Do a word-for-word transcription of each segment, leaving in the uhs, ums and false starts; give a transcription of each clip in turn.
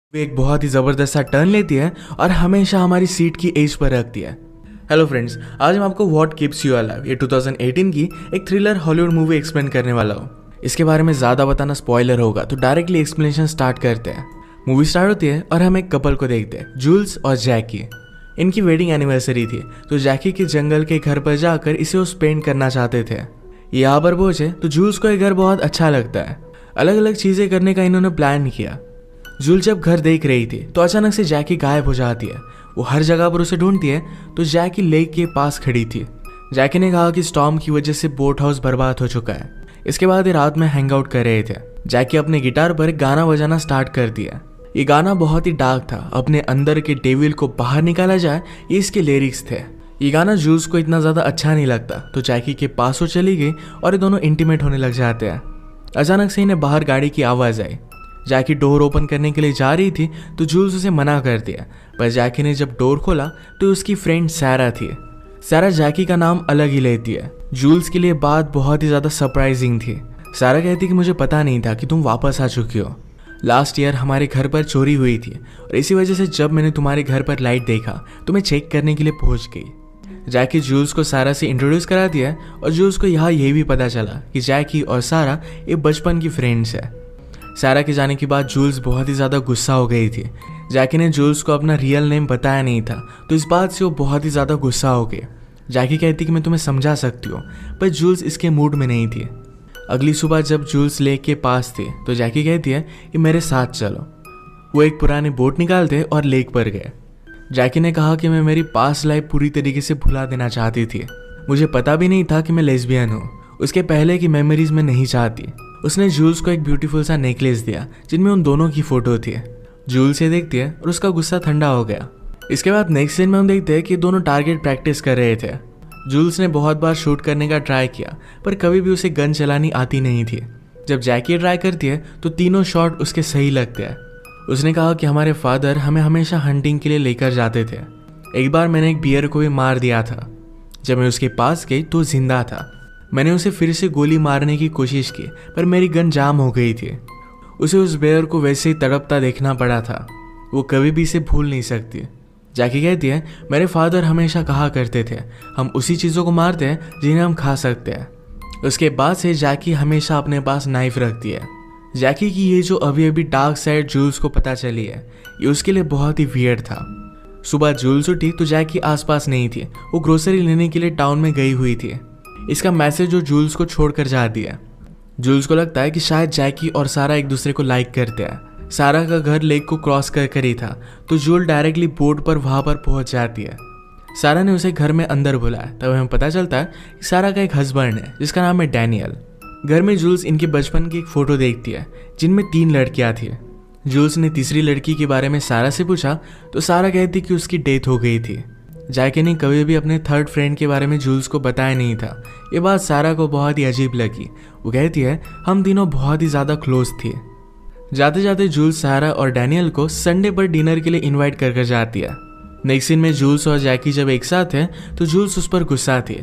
वे एक बहुत ही ज़बरदस्त सा टर्न लेती है और हमेशा हमारी सीट की एज पर रखती है। हेलो फ्रेंड्स, आज मैं आपको व्हाट कीप्स यू अलाइव ये टू थाउज़ेंड एटीन की एक थ्रिलर हॉलीवुड मूवी एक्सप्लेन करने वाला हूँ। इसके बारे में ज़्यादा बताना स्पॉइलर होगा, तो डायरेक्टली एक्सप्लेनेशन स्टार्ट करते हैं। मूवी स्टार्ट होती है और हम एक कपल को देखते हैं, जूल्स और जैकी। इनकी वेडिंग एनिवर्सरी थी, तो जैकी के जंगल के घर पर जाकर इसे वो स्पेंड करना चाहते थे। यहाँ पर पहुंचे तो जूल्स को ये घर बहुत अच्छा लगता है। अलग अलग चीज़ें करने का इन्होंने प्लान किया। जूल जब घर देख रही थी तो अचानक से जैकी गायब हो जाती है। वो हर जगह पर उसे ढूंढती है तो जैकी लेक के पास खड़ी थी। जैकी ने कहा कि स्टॉर्म की वजह से बोट हाउस बर्बाद हो चुका है। इसके बाद ये रात में हैंग आउट कर रहे थे। जैकी अपने गिटार पर गाना बजाना स्टार्ट कर दिया। ये गाना बहुत ही डार्क था। अपने अंदर के डेविल को बाहर निकाला जाए, ये इसके लिरिक्स थे। ये गाना जूल्स को इतना ज़्यादा अच्छा नहीं लगता, तो जैकी के पास वो चली गई और ये दोनों इंटीमेट होने लग जाते हैं। अचानक से इन्हें बाहर गाड़ी की आवाज़ आई। जैकी डोर ओपन करने के लिए जा रही थी तो जूल्स उसे मना कर दिया, पर जैकी ने जब डोर खोला तो उसकी फ्रेंड सैरा थी। सैरा जैकी का नाम अलग ही लेती है। जूल्स के लिए बात बहुत ही ज़्यादा सरप्राइजिंग थी। सैरा कहती कि मुझे पता नहीं था कि तुम वापस आ चुकी हो। लास्ट ईयर हमारे घर पर चोरी हुई थी और इसी वजह से जब मैंने तुम्हारे घर पर लाइट देखा तो मैं चेक करने के लिए पहुंच गई। जैकी जूल्स को सारा से इंट्रोड्यूस करा दिया और जूल्स को यहाँ ये भी पता चला कि जैकी और सारा ये बचपन की फ्रेंड्स है। सारा के जाने के बाद जूल्स बहुत ही ज़्यादा गुस्सा हो गई थी। जैकी ने जूल्स को अपना रियल नेम बताया नहीं था, तो इस बात से वो बहुत ही ज़्यादा गुस्सा हो गए। जैकी कहती कि मैं तुम्हें समझा सकती हूँ, पर जूल्स इसके मूड में नहीं थी। अगली सुबह जब जूल्स लेक के पास थे तो जैकी कहती है कि मेरे साथ चलो। वो एक पुरानी बोट निकालते और लेक पर गए। जैकी ने कहा कि मैं मेरी पास्ट लाइफ पूरी तरीके से भुला देना चाहती थी। मुझे पता भी नहीं था कि मैं लेस्बियन हूँ। उसके पहले की मेमोरीज में नहीं चाहती। उसने जूल्स को एक ब्यूटीफुल सा नेकलेस दिया जिनमें उन दोनों की फोटो थी। जूल्स से देखती है और उसका गुस्सा ठंडा हो गया। इसके बाद नेक्स्ट सीन में हम देखते हैं कि दोनों टारगेट प्रैक्टिस कर रहे थे। जूल्स ने बहुत बार शूट करने का ट्राई किया, पर कभी भी उसे गन चलानी आती नहीं थी। जब जैकी ट्राई करती है तो तीनों शॉट उसके सही लगते हैं। उसने कहा कि हमारे फादर हमें हमेशा हंटिंग के लिए लेकर जाते थे। एक बार मैंने एक बियर को भी मार दिया था। जब मैं उसके पास गई तो जिंदा था। मैंने उसे फिर से गोली मारने की कोशिश की, पर मेरी गन जाम हो गई थी। उसे उस बेयर को वैसे ही तड़पता देखना पड़ा था। वो कभी भी इसे भूल नहीं सकती। जैकी कहती है मेरे फादर हमेशा कहा करते थे, हम उसी चीज़ों को मारते हैं जिन्हें हम खा सकते हैं। उसके बाद से जैकी हमेशा अपने पास नाइफ रखती है। जैकी की ये जो अभी अभी डार्क साइड जूल्स को पता चली है, ये उसके लिए बहुत ही वियर्ड था। सुबह जूल्स उठी तो जैकी आसपास नहीं थी। वो ग्रोसरी लेने के लिए टाउन में गई हुई थी। इसका मैसेज जो जूल्स को छोड़कर जा दिया। जूल्स को लगता है कि शायद जैकी और सारा एक दूसरे को लाइक करते हैं। सारा का घर लेक को क्रॉस कर कर ही था, तो जूल डायरेक्टली बोट पर वहां पर पहुंच जाती है। सारा ने उसे घर में अंदर बुलाया, तब हमें पता चलता है कि सारा का एक हस्बैंड है जिसका नाम है डैनियल। घर में जूल्स इनके बचपन की एक फोटो देखती है जिनमें तीन लड़कियां थी। जूल्स ने तीसरी लड़की के बारे में सारा से पूछा तो सारा कहती कि उसकी डेथ हो गई थी। जैकी ने कभी भी अपने थर्ड फ्रेंड के बारे में जूल्स को बताया नहीं था। ये बात सारा को बहुत ही अजीब लगी। वो कहती है हम तीनों बहुत ही ज़्यादा क्लोज थे। जाते जाते जूल्स सारा और डैनियल को संडे पर डिनर के लिए इनवाइट कर कर जाती है। नेक्स्ट सीन में जूल्स और जैकी जब एक साथ हैं तो जूल्स उस पर गुस्सा थी।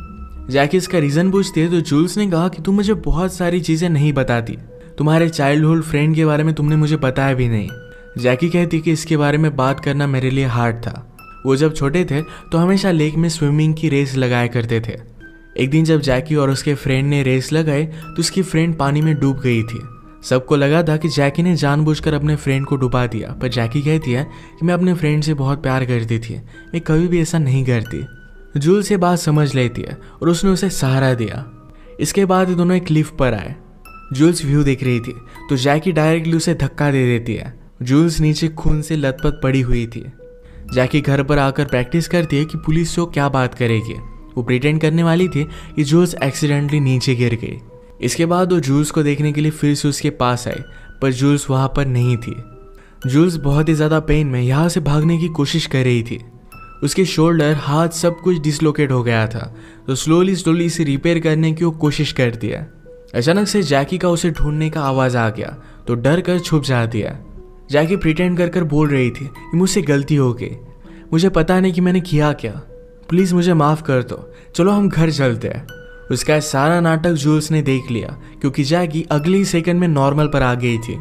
जैकी इसका रीज़न पूछती है तो जूल्स ने कहा कि तुम मुझे बहुत सारी चीज़ें नहीं बताती। तुम्हारे चाइल्डहुड फ्रेंड के बारे में तुमने मुझे बताया भी नहीं। जैकी कहती कि इसके बारे में बात करना मेरे लिए हार्ड था। वो जब छोटे थे तो हमेशा लेक में स्विमिंग की रेस लगाया करते थे। एक दिन जब जैकी और उसके फ्रेंड ने रेस लगाई तो उसकी फ्रेंड पानी में डूब गई थी। सबको लगा था कि जैकी ने जानबूझकर अपने फ्रेंड को डुबा दिया, पर जैकी कहती है कि मैं अपने फ्रेंड से बहुत प्यार करती थी, मैं कभी भी ऐसा नहीं करती। जूल से बात समझ लेती है और उसने उसे सहारा दिया। इसके बाद दोनों एक क्लिफ पर आए। जूल्स व्यू देख रही थी तो जैकी डायरेक्टली उसे धक्का दे देती है। जूल्स नीचे खून से लथपथ पड़ी हुई थी। जैकी घर पर आकर प्रैक्टिस करती है कि पुलिस से वो क्या बात करेगी। वो प्रिटेंड करने वाली थी कि जूल्स एक्सीडेंटली नीचे गिर गई। इसके बाद वो जूल्स को देखने के लिए फिर से उसके पास आई, पर जूल्स वहाँ पर नहीं थी। जूल्स बहुत ही ज़्यादा पेन में यहाँ से भागने की कोशिश कर रही थी। उसके शोल्डर, हाथ सब कुछ डिसलोकेट हो गया था, तो स्लोली स्लोली इसे रिपेयर करने की वो कोशिश करती है। अचानक से जैकी का उसे ढूंढने का आवाज़ आ गया तो डर कर छुप जाती है। जैकी प्रिटेंड कर कर बोल रही थी कि मुझसे गलती हो गई, मुझे पता नहीं कि मैंने किया क्या, प्लीज़ मुझे माफ़ कर दो, चलो हम घर चलते हैं। उसका सारा नाटक जूल्स ने देख लिया क्योंकि जैकी अगले ही सेकंड में नॉर्मल पर आ गई थी।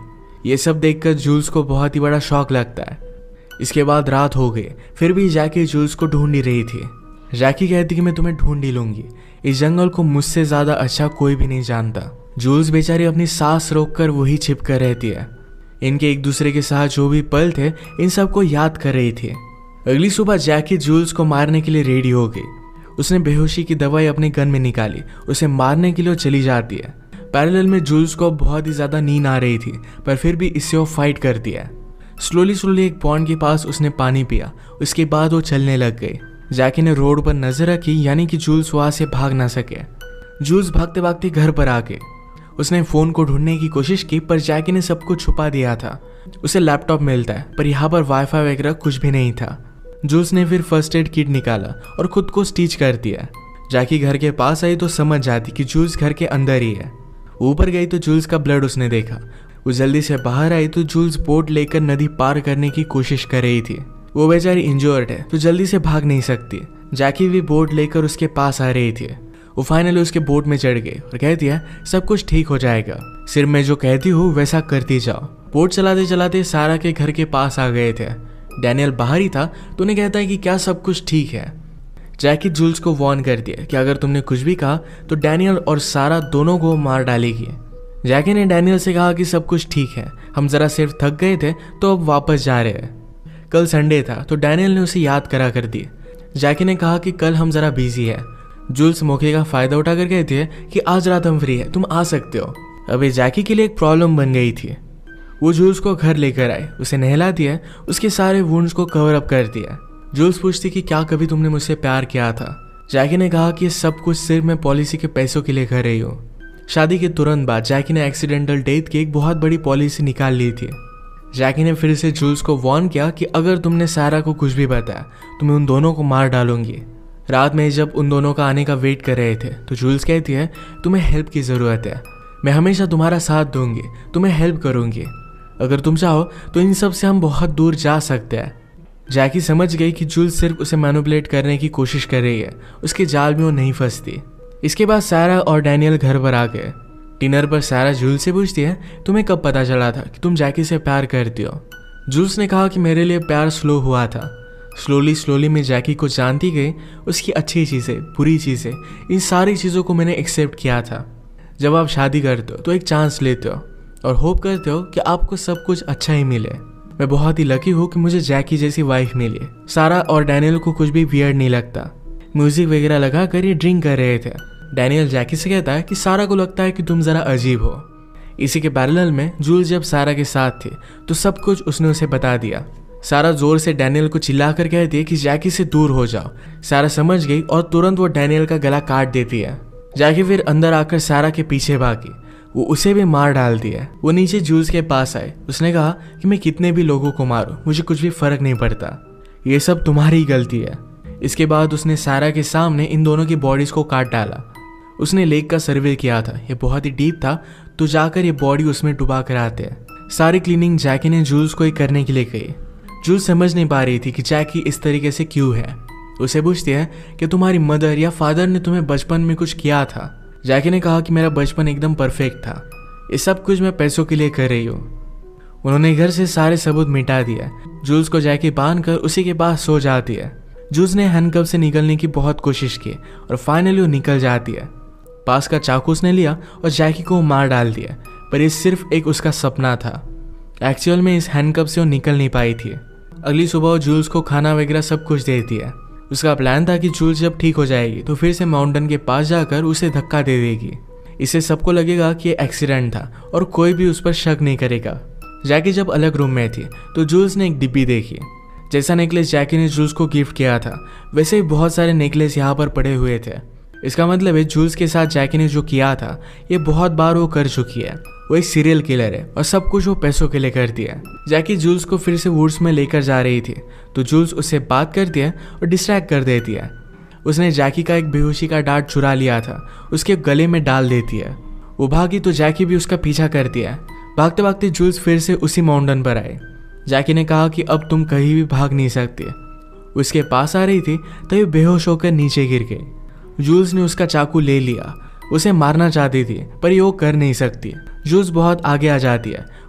ये सब देखकर जूल्स को बहुत ही बड़ा शॉक लगता है। इसके बाद रात हो गई, फिर भी जैकी जूल्स को ढूंढ ही रही थी। जैकी कहती कि मैं तुम्हें ढूंढ ही लूंगी, इस जंगल को मुझसे ज्यादा अच्छा कोई भी नहीं जानता। जूल्स बेचारी अपनी सांस रोककर वही छिप कर रहती है। इनके एक दूसरे के साथ जो भी पल थे इन सबको याद कर रही थी। अगली सुबह जैकी जूल्स को मारने के लिए रेडी हो गई। उसने बेहोशी की दवाई अपने गन में निकाली, उसे मारने के लिए चली जाती है। पैरेलल में जूल्स को बहुत ही ज्यादा नींद आ रही थी, पर फिर भी इससे वो फाइट करती है। स्लोली स्लोली एक पॉन्ड के पास उसने पानी पिया, उसके बाद वो चलने लग गई। जैकी ने रोड पर नजर रखी, यानी कि जूल्स वहां से भाग ना सके। जूल्स भागते भागते घर पर आ गई। उसने फोन को ढूंढने की कोशिश की, पर जैकी ने सब कुछ छुपा दिया था। उसे लैपटॉप मिलता है, पर यहाँ पर वाईफाई वगैरह कुछ भी नहीं था। जूल्स ने फिर फर्स्ट एड किट निकाला और खुद को स्टिच कर दिया। जैकी घर के पास आई तो समझ जाती कि जूल्स घर के अंदर ही है। ऊपर गई तो जूल्स का ब्लड उसने देखा। वो जल्दी से बाहर आई तो जूल्स बोट लेकर नदी पार करने की कोशिश कर रही थी। वो बेचारी इंजर्ड है तो जल्दी से भाग नहीं सकती। जैकी भी बोट लेकर उसके पास आ रही थी। वो फाइनली उसके बोट में चढ़ गई और कहती है सब कुछ ठीक हो जाएगा, सिर्फ मैं जो कहती हूँ वैसा करती जाओ। बोट चलाते चलाते सारा के घर के पास आ गए थे। डैनियल बाहर ही था तो उन्हें कहता है कि क्या सब कुछ ठीक है। जैकी जूल्स को वार्न करती है कि अगर तुमने कुछ भी कहा तो डैनियल और सारा दोनों को मार डालेगी। जैकी ने डैनियल से कहा कि सब कुछ ठीक है, हम जरा सिर्फ थक गए थे तो अब वापस जा रहे हैं। कल संडे था तो डैनियल ने उसे याद करा कर दी। जैकी ने कहा कि कल हम जरा बिजी है। जूल्स मौके का फायदा उठाकर कहती है कि आज रात हम फ्री है, तुम आ सकते हो। अभी जैकी के लिए एक प्रॉब्लम बन गई थी। वो जूल्स को घर लेकर आए, उसे नहलाती है, उसके सारे वुंड्स को कवर अप करती है। जूल्स पूछती कि क्या कभी तुमने मुझसे प्यार किया था। जैकी ने कहा कि ये सब कुछ सिर्फ मैं पॉलिसी के पैसों के लिए कर रही हूँ। शादी के तुरंत बाद जैकी ने एक्सीडेंटल डेथ की एक बहुत बड़ी पॉलिसी निकाल ली थी। जैकी ने फिर से जूल्स को वार्न किया कि अगर तुमने सारा को कुछ भी बताया तो मैं उन दोनों को मार डालूंगी। रात में जब उन दोनों का आने का वेट कर रहे थे तो जूल्स कहती है तुम्हें हेल्प की ज़रूरत है, मैं हमेशा तुम्हारा साथ दूंगी, तुम्हें हेल्प करूंगी। अगर तुम चाहो तो इन सब से हम बहुत दूर जा सकते हैं। जैकी समझ गई कि जूल्स सिर्फ उसे मैनिपुलेट करने की कोशिश कर रही है, उसके जाल में वो नहीं फंसती। इसके बाद सारा और डैनियल घर पर आ गए। डिनर पर सारा जूल्स से पूछती है तुम्हें कब पता चला था कि तुम जैकी से प्यार करती हो। जूल्स ने कहा कि मेरे लिए प्यार स्लो हुआ था। स्लोली स्लोली मैं जैकी को जानती गई, उसकी अच्छी चीज़ें, बुरी चीज़ें, इन सारी चीज़ों को मैंने एक्सेप्ट किया था। जब आप शादी करते हो तो एक चांस लेते हो और होप करते हो कि आपको सब कुछ अच्छा ही मिले। मैं बहुत ही लकी हूँ कि मुझे जैकी जैसी वाइफ मिली। सारा और डैनियल को कुछ भी वियर्ड नहीं लगता। म्यूजिक वगैरह लगा कर ये ड्रिंक कर रहे थे। डैनियल जैकी से कहता है कि सारा को लगता है कि तुम जरा अजीब हो। इसी के पैरेलल में जूल्स जब सारा के साथ थी तो सब कुछ उसने उसे बता दिया। सारा जोर से डैनियल को चिल्लाकर कहती है कि जैकी से दूर हो जाओ। सारा समझ गई और तुरंत वो डैनियल का गला काट देती है। जैकी फिर अंदर आकर सारा के पीछे भागी, वो उसे भी मार डालती है। वो नीचे जूल्स के पास आए, उसने कहा कि मैं कितने भी लोगों को मारूं, मुझे कुछ भी फर्क नहीं पड़ता, ये सब तुम्हारी गलती है। इसके बाद उसने सारा के सामने इन दोनों की बॉडीज को काट डाला। उसने लेक का सर्वे किया था, ये बहुत ही डीप था, तो जाकर ये बॉडी उसमें डुबा कर आते हैं। सारी क्लीनिंग जैकी ने जूल्स को ही करने के लिए कही। जूल्स समझ नहीं पा रही थी कि जैकी इस तरीके से क्यों है। उसे पूछती है कि तुम्हारी मदर या फादर ने तुम्हें बचपन में कुछ किया था। जैकी ने कहा कि मेरा बचपन एकदम परफेक्ट था, ये सब कुछ मैं पैसों के लिए कर रही हूँ। उन्होंने घर से सारे सबूत मिटा दिया। जूल्स को जैकी बांध कर उसी के पास सो जाती है। जूल्स ने हैंडकफ से निकलने की बहुत कोशिश की और फाइनली वो निकल जाती है। पास का चाकू उसने लिया और जैकी को मार डाल दिया, पर ये सिर्फ एक उसका सपना था। एक्चुअल में इस हैंडकफ से वो निकल नहीं पाई थी। अगली सुबह वो जूल्स को खाना वगैरह सब कुछ देती है। उसका प्लान था कि जूल्स जब ठीक हो जाएगी तो फिर से माउंटेन के पास जाकर उसे धक्का दे देगी। इससे सबको लगेगा कि ये एक्सीडेंट था और कोई भी उस पर शक नहीं करेगा। जैकी जब अलग रूम में थी तो जूल्स ने एक डिब्बी देखी। जैसा नेकलेस जैकी ने जूल्स को गिफ्ट किया था वैसे ही बहुत सारे नेकलेस यहाँ पर पड़े हुए थे। इसका मतलब है जूल्स के साथ जैकी ने जो किया था ये बहुत बार वो कर चुकी है। वो एक सीरियल किलर है और सब कुछ वो पैसों के लिए करती है। जैकी जूल्स को फिर से वुड्स में लेकर जा रही थी तो जूल्स उससे बात करती है और डिस्ट्रैक्ट कर देती है। उसने जैकी का एक बेहोशी का डार्ट चुरा लिया था, उसके गले में डाल देती है। वो भागी तो जैकी भी उसका पीछा करती है। भागते भागते जूल्स फिर से उसी माउंटेन पर आए। जैकी ने कहा कि अब तुम कहीं भी भाग नहीं सकती। उसके पास आ रही थी तभी बेहोश होकर नीचे गिर गई। जूल्स ने उसका चाकू ले लिया, उसे मारना चाहती थी पर ये वो कर नहीं सकती। जूल्स बहुत आगे आ जाती है,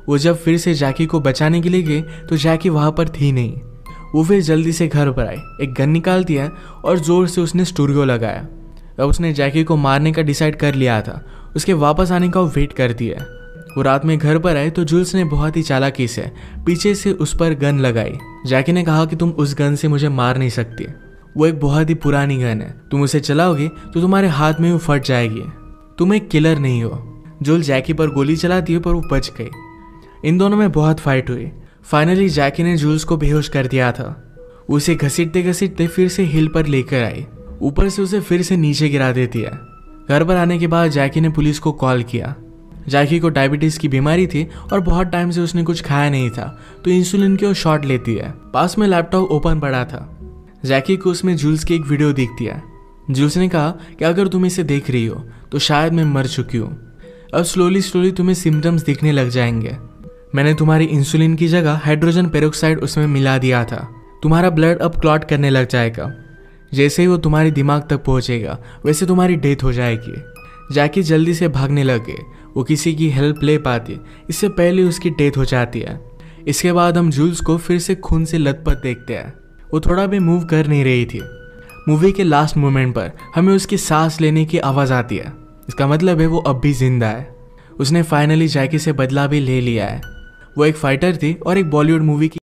वो जब फिर से जैकी को बचाने के लिए गए तो जैकी वहाँ पर थी नहीं। वो फिर जल्दी से घर पर आई, एक गन निकालती है और जोर से उसने स्टूडियो लगाया। अब उसने जैकी को मारने का डिसाइड कर लिया था, उसके वापस आने का वो वेट करती है। वो रात में घर पर आए तो जूल्स ने बहुत ही चालाकी से पीछे से उस पर गन लगाई। जैकी ने कहा कि तुम उस गन से मुझे मार नहीं सकती, वो एक बहुत ही पुरानी गन है, तुम उसे चलाओगे तो तुम्हारे हाथ में वो फट जाएगी, तुम एक किलर नहीं हो। जूल जैकी पर गोली चलाती है पर वो बच गई। इन दोनों में बहुत फाइट हुई। फाइनली जैकी ने जूल्स को बेहोश कर दिया था। उसे घसीटते घसीटते फिर से हिल पर लेकर आई, ऊपर से उसे फिर से नीचे गिरा देती है। घर पर आने के बाद जैकी ने पुलिस को कॉल किया। जैकी को डायबिटीज की बीमारी थी और बहुत टाइम से उसने कुछ खाया नहीं था, तो इंसुलिन की वो शॉट लेती है। पास में लैपटॉप ओपन पड़ा था। जैकी को उसमें जूल्स की एक वीडियो दिखती है। जूल्स ने कहा कि अगर तुम इसे देख रही हो तो शायद मैं मर चुकी हूँ। अब स्लोली स्लोली तुम्हें सिम्टम्स दिखने लग जाएंगे। मैंने तुम्हारी इंसुलिन की जगह हाइड्रोजन पेरोक्साइड उसमें मिला दिया था। तुम्हारा ब्लड अब क्लॉट करने लग जाएगा। जैसे ही वो तुम्हारे दिमाग तक पहुंचेगा वैसे तुम्हारी डेथ हो जाएगी। जैकी जल्दी से भागने लगे। वो किसी की हेल्प ले पाती, इससे पहले उसकी डेथ हो जाती है। इसके बाद हम जूल्स को फिर से खून से लथपथ देखते हैं। वो थोड़ा भी मूव कर नहीं रही थी। मूवी के लास्ट मोमेंट पर हमें उसकी सांस लेने की आवाज़ आती है। इसका मतलब है वो अब भी जिंदा है। उसने फाइनली जैकी से बदला भी ले लिया है। वो एक फाइटर थी और एक बॉलीवुड मूवी की